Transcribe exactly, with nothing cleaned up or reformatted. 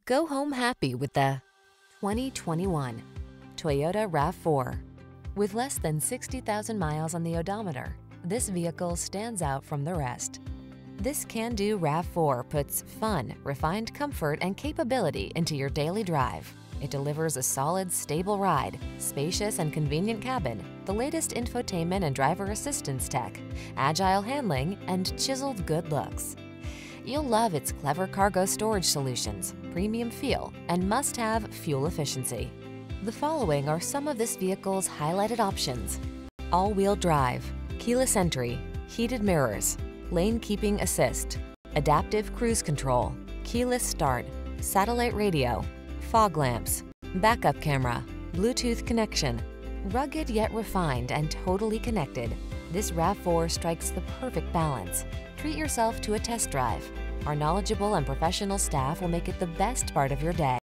Go home happy with the twenty twenty-one Toyota RAV four. With less than sixty thousand miles on the odometer, this vehicle stands out from the rest. This can-do RAV four puts fun, refined comfort, and capability into your daily drive. It delivers a solid, stable ride, spacious and convenient cabin, the latest infotainment and driver assistance tech, agile handling, and chiseled good looks. You'll love its clever cargo storage solutions, premium feel, and must-have fuel efficiency. The following are some of this vehicle's highlighted options: all-wheel drive, keyless entry, heated mirrors, lane keeping assist, adaptive cruise control, keyless start, satellite radio, fog lamps, backup camera, Bluetooth connection. Rugged yet refined and totally connected, this RAV four strikes the perfect balance. Treat yourself to a test drive. Our knowledgeable and professional staff will make it the best part of your day.